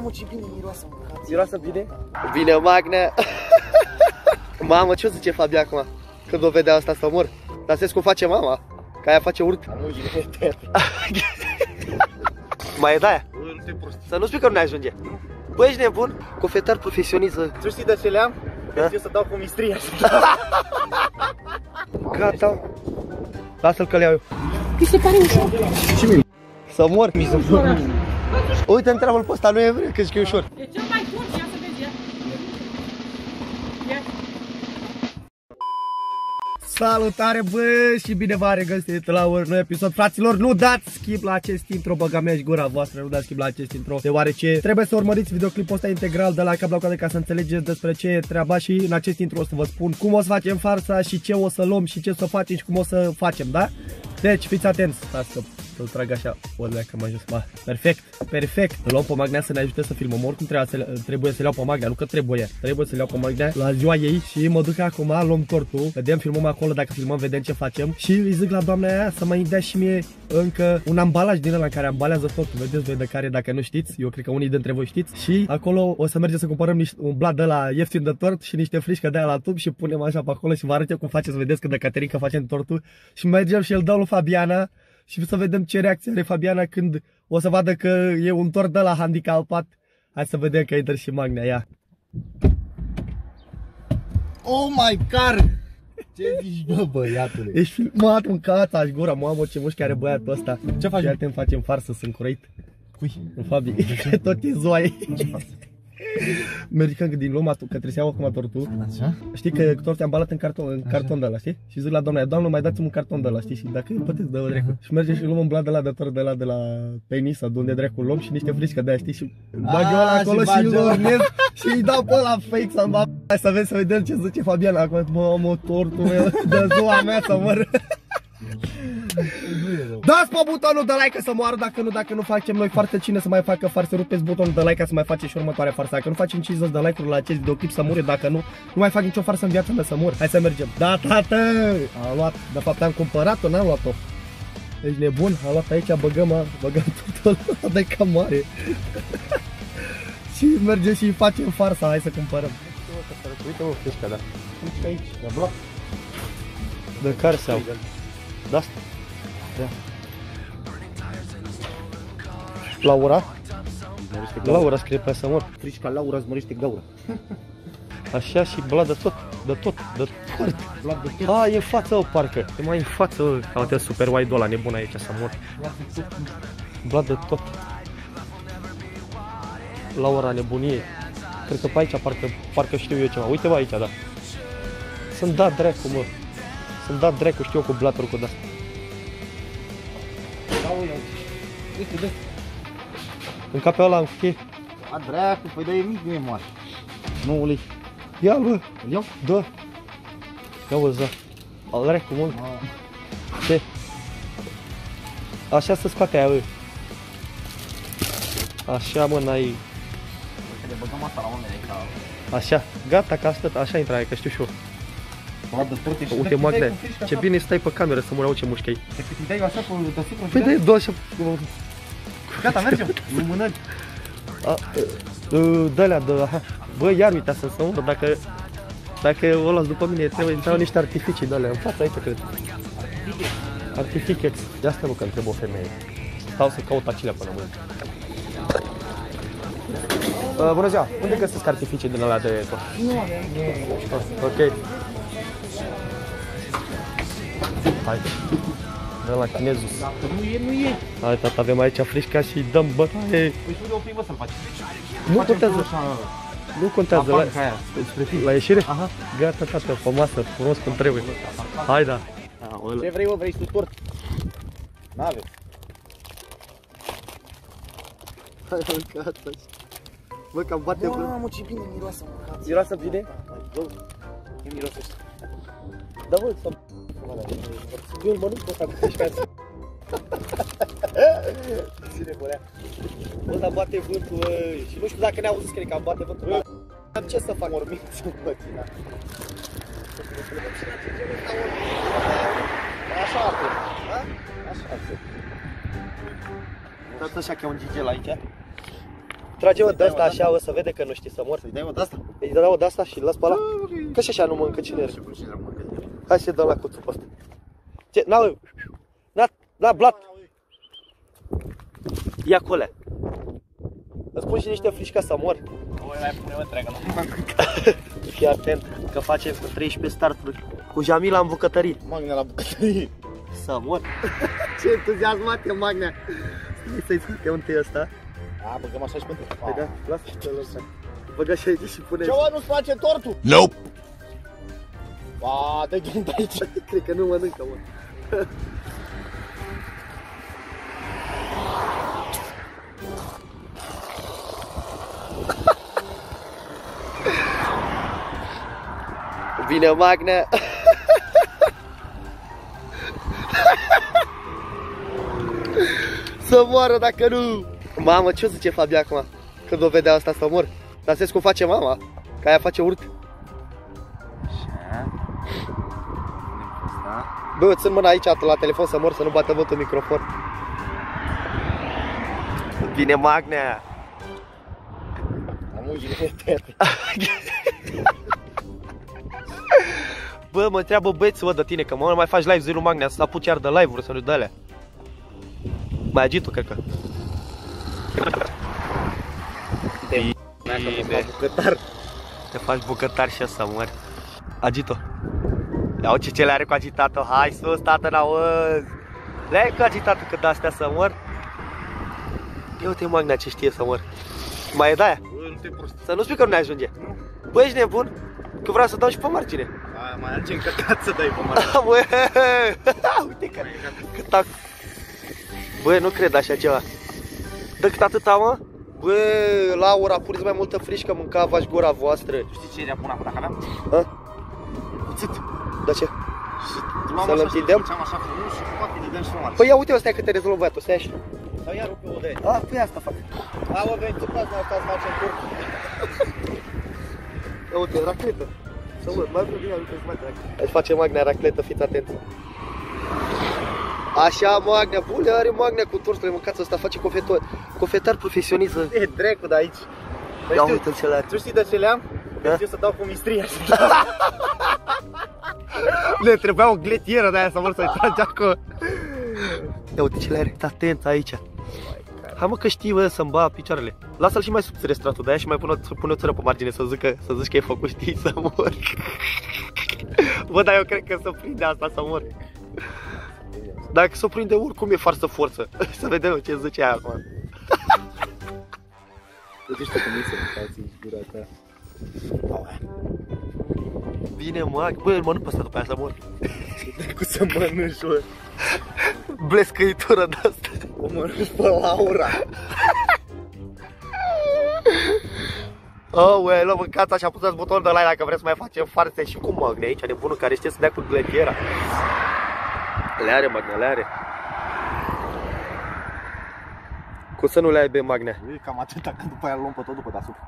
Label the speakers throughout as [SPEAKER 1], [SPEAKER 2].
[SPEAKER 1] Mamă, ce bine miroasă mâncați.
[SPEAKER 2] Miroasă bine? Bine, Magnea. Mamă, ce o zice Fabi acum? Când o vedea asta să mor. Dar să cum face mama? Că aia face urât. Mai e de aia? Să nu spui că nu ne ajunge. Băi, ești nebun? Cofetar profesionist.
[SPEAKER 1] Tu știi de ce le-am? Că știu să dau cu mistria.
[SPEAKER 2] Gata. Lasă-l că le iau eu.
[SPEAKER 3] Mi se pare ușor.
[SPEAKER 2] Ce mi să mor? Mi se pare. Uite, întreabă-l pe ăsta, nu e vreo, că zic că e ușor.
[SPEAKER 3] E cel mai bun, ia să vezi, ia.
[SPEAKER 2] Salutare, bă, și bine v-am regăsit la un nou episod. Fraților, nu dați skip la acest intro, băga mea și gura voastră, nu dați skip la acest intro, deoarece trebuie să urmăriți videoclipul ăsta integral de la cap la coadă ca să înțelegeți despre ce e treaba. Și în acest intro o să vă spun cum o să facem farsa și ce o să luăm și ce o să facem și cum o să facem, da? Deci, fiți atenți, stați să-l trag așa, o leacă mai jos, ba, perfect, perfect. Îl luăm pe Magnea să ne ajute să filmăm, oricum trebuie să-l iau pe Magnea, nu că trebuie să-l iau pe Magnea la ziua ei. Și mă duc acum, luăm tortul, vedem, filmăm acolo, dacă filmăm, vedem ce facem. Și îi zic la doamna aia să mai dea și mie încă un ambalaj din ăla în care ambalează tortul, vedeți voi de care, dacă nu știți, eu cred că unii dintre voi știți. Și acolo o să mergem să cumpărăm un blat de la ieftin de tort și niște frișcă de aia la tub și punem așa pe acolo și vă arăt eu cum face, să vedeți când de Caterinca facem tortul. Și mergem și îl dau lui Fabiana și să vedem ce reacție are Fabiana când o să vadă că e un tort de la handicapat. Hai să vedem că intră și Magnea, ia.
[SPEAKER 1] Oh my god! Ce zici, bă, băiatule?
[SPEAKER 2] Ești filmat, mâncați-aș gura, mamă, ce mușchi are băiatul ăsta. Ce faci? Ia-te-mi facem farsă, sunt curăit. Cui? În Fabi, că tot e zoaie.
[SPEAKER 1] Ce faci?
[SPEAKER 2] Mergem din luăm că trebuie să iau acum tortul.
[SPEAKER 1] Așa?
[SPEAKER 2] Știi că tortul e ambalat în carton de ăla, știi? Și zic la doamna, doamnă, mai dați-mi un carton de ăla, știi? Și dacă puteți, dă-o dracu. Și mergem și luăm un blat de la de tort de la Penisa, de unde dracu luăm și niște frișcă de aia, știi? Și bag eu ăla acolo și îl urnez și îi dau pe ăla fake să-mi bag. Hai să vedem ce zice Fabiana acum. Mamă, tortul meu, de ziua mea să mor. Dați pe butonul de like să moară, dacă nu facem noi farse, cine să mai facă farse, rupeți butonul de like ca să mai faceți și următoarea farsă. Dacă nu facem 50 de like-uri la acest videoclip să mure, dacă nu mai fac nicio farsă în viața mea să mor. Hai să mergem. Da, tată! Am luat, de fapt am cumpărat-o, n-am luat-o. Ești nebun? Am luat aici, băgăm totul ăla de cam mare. Și mergem și facem farsa, hai să cumpărăm. Uite-mă, frișca, da. Aici, la bloc. De care se au? De asta? Da. Laura? Laura scrie pe să mor.
[SPEAKER 1] Frișca Laura zmărește gaura.
[SPEAKER 2] Așa și blat de tot.
[SPEAKER 1] Blat de tot.
[SPEAKER 2] A, e în față, parcă. E mai în față, uite, super wide-ul ăla nebun aici să mor. Blat de tot. Laura nebunie. Cred că pe aici parcă știu eu ceva. Uite-vă aici, da. Sunt dat dracu, mă. Sunt dat dracu, știu eu, cu blaturi cu de-asta.
[SPEAKER 1] Uite,
[SPEAKER 2] Încape ăla în cheie.
[SPEAKER 1] a dracu, păi da, e mic, nu e mare. Nu, ulei.
[SPEAKER 2] Ia-l, bă.
[SPEAKER 1] Îl iau?
[SPEAKER 2] Da. Ia uza. Al dracu mult. Ce? Așa se scoate aia, bă. Așa, mă, n-ai...
[SPEAKER 1] Ne băgăm asta la oameni ca...
[SPEAKER 2] Așa. Gata, că asta, așa intră aia, că știu și eu. Uite, Magnea, ce bine stai pe cameră să mă ce mușchi ai.
[SPEAKER 1] Decât îi dai așa pe deasupra.
[SPEAKER 2] Păi dai două așa...
[SPEAKER 1] Gata, mergem. Lumânări.
[SPEAKER 2] Dă-lea, aha. Bă, iar uita să mă, dacă o las după mine, trebuie intrau niște artificii de alea în fața aici, cred. Artificex. De asta nu că întreb o femeie. Stau să caut acelea până mâine. Bună ziua, unde găsesc artificii din alea de tot?
[SPEAKER 3] Nu avem.
[SPEAKER 2] Ok. Hai. Dă la chinezus.
[SPEAKER 1] Nu e.
[SPEAKER 2] Hai, tata, avem aici frișca și dăm bătaie.
[SPEAKER 1] Păi și de oprim, bă, să-l faci.
[SPEAKER 2] Nu contează. Nu contează. La ieșire?
[SPEAKER 1] Aha.
[SPEAKER 2] Gata, tata, pe masă, frumos cum trebuie. Hai, da.
[SPEAKER 1] Ce vrei, mă, vrei tu tort? N-aveți.
[SPEAKER 2] Hai, gata. Bă, cam bate vânt.
[SPEAKER 1] Mamă, ce bine miroasă mâncați.
[SPEAKER 2] Miroasă bine?
[SPEAKER 1] Ce miroasă ăsta?
[SPEAKER 2] Da, bă, să... Eu îl mănânc pe ăsta cu frișca. Ține, bălea. Bă, dar bate vântul, băi. Și nu știu dacă ne auziți, cred că am bate vântul. Dar ce să fac? Morminți, bă, țina. Așa arde, da? Așa arde. Uitați așa că e un gigel aici. Trage-o de asta așa, o să vede că nu știi să mor.
[SPEAKER 1] Să-i dai o de-asta?
[SPEAKER 2] Îi dau de asta și îl las pe ăla? Că și așa nu mănâncă cine. Hai să-i dăm la cuțul pe ăsta. Ce? Na, blat! Ia colea. Îți pun și niște frici ca să mor.
[SPEAKER 1] Voi mai pune o întreagă, nu?
[SPEAKER 2] Fii atent că facem cu 13 starturi. Cu Jamila în bucătărie.
[SPEAKER 1] Magnea la bucătărie.
[SPEAKER 2] Să mor. Ce entuziasmat e Magnea. Să-i scoate unde ăsta.
[SPEAKER 1] A, băgăm așa și pentru.
[SPEAKER 2] Păi da, lasă-te lăsa. Băga și aici și pune.
[SPEAKER 1] Ce oa, nu-ți face tortul?
[SPEAKER 4] Nope.
[SPEAKER 1] Ba, te-ai gândit aici.
[SPEAKER 2] Cred că nu mănâncă, mă. Vine Magnea. Să moară dacă nu. Mamă, ce o zice Fabia acum? Când o vedea asta să mor. Dar să cum face mama? Că aia face urât.
[SPEAKER 1] Așa.
[SPEAKER 2] Bă, eu țin mâna aici la telefon să mor, să nu bată vântul microfon. Vine Magnea.
[SPEAKER 1] Am ungile de tete.
[SPEAKER 2] Bă, mă întreabă băieții, bă, de tine, că mă mai faci live zi lui Magnea, să apuci iar de live-uri, să nu-i dă alea. Mai agit-o, cred că.
[SPEAKER 1] Bucătar.
[SPEAKER 2] Te faci bucătar și să mori. Agit-o. Ia ce le are cu agitatul. Hai sus, tată, n-auzi. Le-ai cu agitatul că de-astea să mor. Ia uite Magnea ce știe să mor. Mai e de-aia?
[SPEAKER 1] Bă, nu te prost.
[SPEAKER 2] Să nu spui că nu ne ajunge. Bă, ești nebun? Că vreau să dau și pe margine.
[SPEAKER 1] Aia mai are ce încărcat să dai pe margine.
[SPEAKER 2] Bă, uite că tac. Bă, nu cred așa ceva. Dă cât atâta, mă? Bă, Laura, puneți mai multă frișcă, mânca vaci gura voastră.
[SPEAKER 1] Știi ce era până acum dacă aveam?
[SPEAKER 2] Ha?
[SPEAKER 1] Cuțit.
[SPEAKER 2] De ce?
[SPEAKER 1] Luam
[SPEAKER 2] Să-l
[SPEAKER 1] așa și
[SPEAKER 2] întindem?
[SPEAKER 1] făceam așa frumos și cu toate le dăm și mari.
[SPEAKER 2] Păi ia uite ăsta cât te rezolvă băiatul, stai așa.
[SPEAKER 1] Sau iar rupe o de.
[SPEAKER 2] A, păi asta fac.
[SPEAKER 1] A, bă, veni, ce plați ca să facem turc.
[SPEAKER 2] Ia uite, racletă. Să văd, mai vreau bine, uite, mai drag. Își face Magnea racletă, fiți atenți. Așa, Magnea, bune, are Magnea cu torțele, mâncați ăsta, face cofetar profesionist.
[SPEAKER 1] E drecu de aici.
[SPEAKER 2] Ia uite ce le are.
[SPEAKER 1] Tu știi de ce le-am?
[SPEAKER 2] Da?
[SPEAKER 1] Știu să dau cu mistria.
[SPEAKER 2] Le trebuia o gletieră de aia să vor să-i trage acolo. Ia uite ce le are, atent aici. Hai mă că știi, bă, să-mi ba picioarele. Lasă-l și mai subțire stratul de aia și mai pune o țără pe margine să zici că e făcut, știi, să mor. Bă, dar eu cred că să prinde asta să mor. Dacă s-o prinde oricum e farsă forță. Să vedem ce zice aia acum.
[SPEAKER 1] Uite-și cum e să mâncați gura ta.
[SPEAKER 2] Bine, mă, bă, îl mănânc pe ăsta după aia să mor.
[SPEAKER 1] Cu să mănânci, bă.
[SPEAKER 2] Blescăitură de asta.
[SPEAKER 1] O mănânci pe Laura.
[SPEAKER 2] Oh, ue, luăm mâncați așa, puteți butonul de like dacă vreți să mai facem farse și cu Magnea aici, nebunul care știe să dea cu gletiera. Le are Magnea, le are. Cum să nu le aibă Magnea?
[SPEAKER 1] E cam atâta, că după aia îl luăm pe tot după deasupra.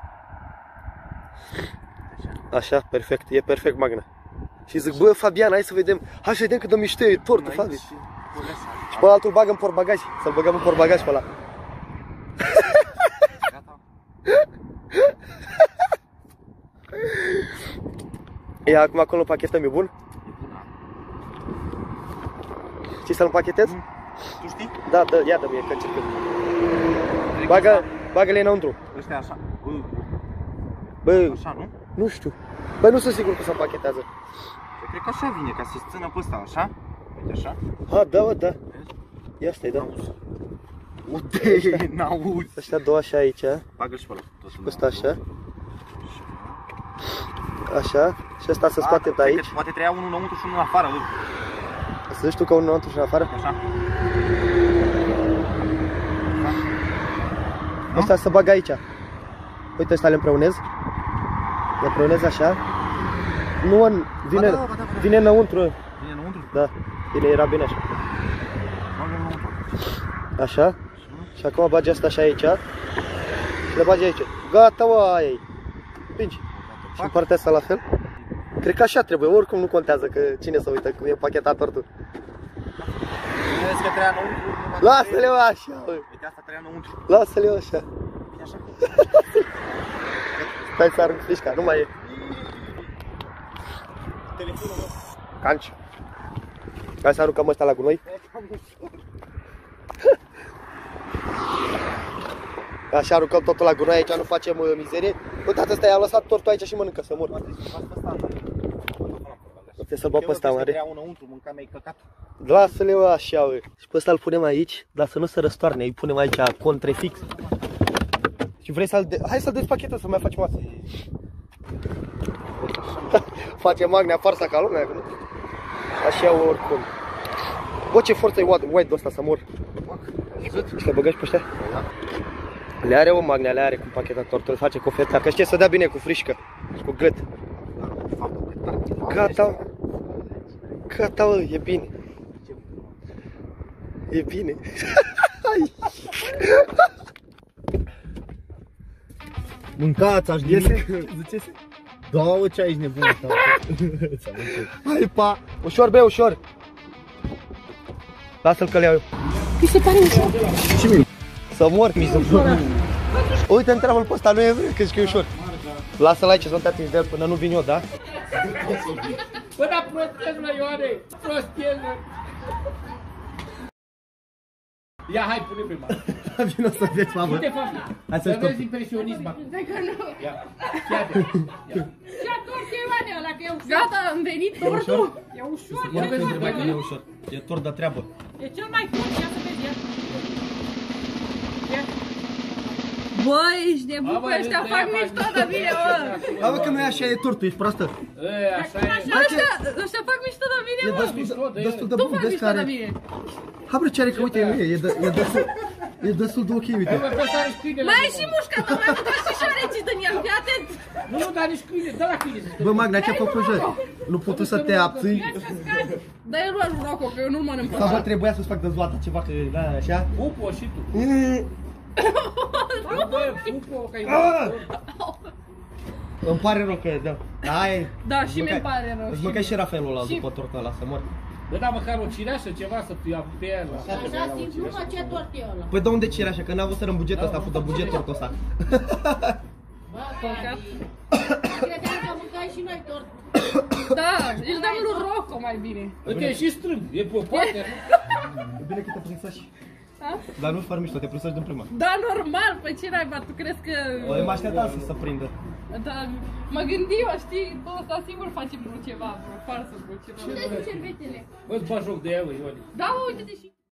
[SPEAKER 2] Așa, perfect, e perfect Magnea. Și zic, bă, Fabian, hai să vedem, hai să vedem cât de mișto e tortul, Fabi. Și pe altul bagă în portbagaj, să-l băgăm în portbagaj pe ăla. Ia acum acolo împachetăm, e bun? Ce să-l împachetez?
[SPEAKER 1] Tu știi?
[SPEAKER 2] Da, ia dă-mi, că încercăm. Bagă-le înăuntru.
[SPEAKER 1] Ăștia așa.
[SPEAKER 2] Bă,
[SPEAKER 1] Așa, nu?
[SPEAKER 2] nu știu. Bă, nu sunt sigur că se împachetează.
[SPEAKER 1] Eu cred că așa vine, ca să-ți țină pe ăsta, așa. Uite așa.
[SPEAKER 2] Ha, da, bă, da. Ia stai, da.
[SPEAKER 1] Uite, n-auzi.
[SPEAKER 2] Ăștia două așa aici,
[SPEAKER 1] Bagă-l și pe ăla.
[SPEAKER 2] ăsta așa. Așa. Și ăsta se scoate de aici.
[SPEAKER 1] Poate treia unul înăuntru și unul în afară, bă.
[SPEAKER 2] Să zici tu că unul înăuntru și în afară?
[SPEAKER 1] Așa.
[SPEAKER 2] Ăsta se bagă aici. Uite, ăsta le împreunez. Le împreunez așa. Nu, vine, vine înăuntru.
[SPEAKER 1] Vine înăuntru?
[SPEAKER 2] Da, bine, era bine așa.
[SPEAKER 1] Bagă-l înăuntru.
[SPEAKER 2] Așa. Și acum bagi asta așa aici. Și le bagi aici. Gata, mă, aia e. Pingi. Și în partea asta la fel. Cred că așa trebuie, oricum nu contează că cine să uită cum e pachetat tortul.
[SPEAKER 1] Vezi că treia înăuntru.
[SPEAKER 2] Lasă-le așa, bă.
[SPEAKER 1] Uite, asta treia înăuntru.
[SPEAKER 2] Lasă-le așa.
[SPEAKER 1] Bine
[SPEAKER 3] așa.
[SPEAKER 2] Stai să arunc frișca, nu mai e.
[SPEAKER 1] Telefonul meu.
[SPEAKER 2] Canci. Hai să aruncăm ăsta la gunoi. Așa aruncăm totul la gunoi, aici nu facem mizerie. Uitați, ăsta i-a lăsat tortul aici și mănâncă să mor. Nu trebuie să-l bag pe ăsta mare. Lasă-le așa, bă. Și pe ăsta îl punem aici, dar să nu se răstoarne, îi punem aici contrefix. Și vrei să-l hai să-l despachetă să mai facem asta. Face Magnea farsa ca lumea. Așa oricum. Bă, ce forță e white-ul ăsta să mor. Și le băgăm și pe ăștia? Le are o Magnea, le are cu pachetator, îl face cu fetar, că știe să dea bine cu frișcă și cu gât. Gata. Gata, bă, e bine. E bine.
[SPEAKER 1] Mâncați, aș
[SPEAKER 2] Iese? Zice-se?
[SPEAKER 1] Da, mă, ce aici nebun ăsta.
[SPEAKER 2] Hai, pa! Ușor, bă, ușor! Lasă-l că le iau eu.
[SPEAKER 3] Mi se pare ușor.
[SPEAKER 1] Și mie.
[SPEAKER 2] Să mor, mi se pare. Uite, întreabă-l pe ăsta, nu e vreo, că e ușor. Lasă-l aici să nu te atingi de el până nu vin eu, da?
[SPEAKER 3] Bă, dar prostez, mă, Ioane! Prostez, mă! Ia, hai, pune prima.
[SPEAKER 2] Vino să vezi, mamă.
[SPEAKER 3] Uite, faci.
[SPEAKER 2] Hai să-i
[SPEAKER 3] Să
[SPEAKER 2] stop.
[SPEAKER 3] vezi impresionism acum.
[SPEAKER 4] Dacă nu.
[SPEAKER 3] Ia, ia-te. Ia.
[SPEAKER 4] Și atunci e Ioane ăla, că e ușor. Gata, am venit tortul. E ușor.
[SPEAKER 2] Ia vezi, întreba că nu e ușor. E tor de treabă.
[SPEAKER 4] E cel mai fort, ia să vezi, ia. Ia. Băi, ești nebun,
[SPEAKER 3] Bă,
[SPEAKER 4] că ăștia
[SPEAKER 3] de-aia
[SPEAKER 4] fac
[SPEAKER 3] faci
[SPEAKER 4] mișto
[SPEAKER 3] mișto.
[SPEAKER 4] de mine, mă.
[SPEAKER 2] Hai, bă, că nu e așa, e tortul, ești proastă.
[SPEAKER 3] Așa e.
[SPEAKER 4] Ăștia fac mișto de mine,
[SPEAKER 2] E
[SPEAKER 4] mă.
[SPEAKER 2] destul de
[SPEAKER 4] Tu
[SPEAKER 2] bun,
[SPEAKER 4] faci
[SPEAKER 2] vezi
[SPEAKER 4] mișto
[SPEAKER 2] care...
[SPEAKER 4] de mine.
[SPEAKER 2] Ha, bă, ce are, că uite, e destul de ok, uite.
[SPEAKER 3] Bă, pe ăsta are câine.
[SPEAKER 4] Mai e și mușca ta, mai mâncat și șoareci din el, fii atent.
[SPEAKER 3] Nu, dar nici câine, dă la câine.
[SPEAKER 2] Bă, Magna, ce-a făcut jos? Nu putu să te abții?
[SPEAKER 4] Dar el lua roco, că eu nu mănânc pe
[SPEAKER 2] Sau bă,
[SPEAKER 4] ăla.
[SPEAKER 2] trebuia să-ți fac dezvoată ceva, că da, așa?
[SPEAKER 3] Pupo și tu. Bă, pupo, că ai
[SPEAKER 2] Îmi pare rău că, da. Hai.
[SPEAKER 4] Da, și mi-mi pare rău.
[SPEAKER 2] Îți mâncai și Rafaelul ăla după tortul ăla, să mor.
[SPEAKER 3] Bă, da, măcar o cireașă, ceva să ia pe el.
[SPEAKER 4] Așa simplu, mă, ce tort e ăla?
[SPEAKER 2] Păi de unde cer așa, că n-a avut să în bugetul ăsta, a fost de buget tortul ăsta.
[SPEAKER 4] Păcat.
[SPEAKER 5] Credeam că mâncai și noi tort.
[SPEAKER 4] Da, îl dăm lui Rocco mai bine.
[SPEAKER 3] Uite, e și strâng, e pe poate.
[SPEAKER 2] E bine că te prinsăși.
[SPEAKER 4] Da?
[SPEAKER 2] Dar nu-ți fără mișto, te prinsăși din prima.
[SPEAKER 4] Da, normal, pe ce naiba, tu crezi că...
[SPEAKER 2] Băi, mă așteptam să se prindă.
[SPEAKER 4] Da, mă gândim, știi, tu ăsta sigur face vreo ceva, vreo farsă, vreo ceva.
[SPEAKER 5] Unde sunt cervetele?
[SPEAKER 3] Bă-ți bagi joc de el, Ioni.
[SPEAKER 4] Da, uite-te și...